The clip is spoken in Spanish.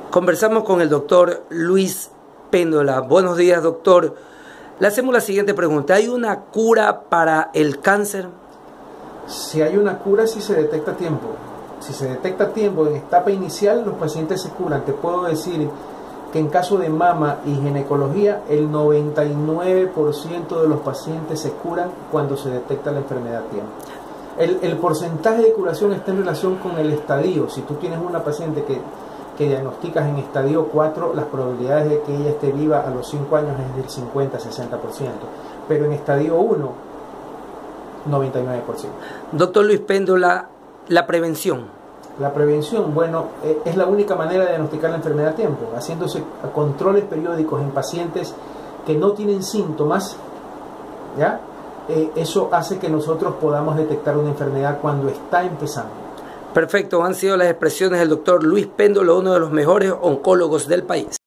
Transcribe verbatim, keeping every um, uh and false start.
Conversamos con el doctor Luis Péndola. Buenos días, doctor. Le hacemos la siguiente pregunta. ¿Hay una cura para el cáncer? Si hay una cura, si se detecta a tiempo. Si se detecta a tiempo en etapa inicial, los pacientes se curan. Te puedo decir que en caso de mama y ginecología, el noventa y nueve por ciento de los pacientes se curan cuando se detecta la enfermedad a tiempo. El, el porcentaje de curación está en relación con el estadio. Si tú tienes una paciente que, que diagnosticas en estadio cuatro, las probabilidades de que ella esté viva a los cinco años es del cincuenta a sesenta por ciento. Pero en estadio uno, noventa y nueve por ciento. Doctor Luis Péndola, la prevención. La prevención, bueno, eh, es la única manera de diagnosticar la enfermedad a tiempo, haciéndose controles periódicos en pacientes que no tienen síntomas, ¿ya? Eh, eso hace que nosotros podamos detectar una enfermedad cuando está empezando. Perfecto, han sido las expresiones del doctor Luis Péndola, uno de los mejores oncólogos del país.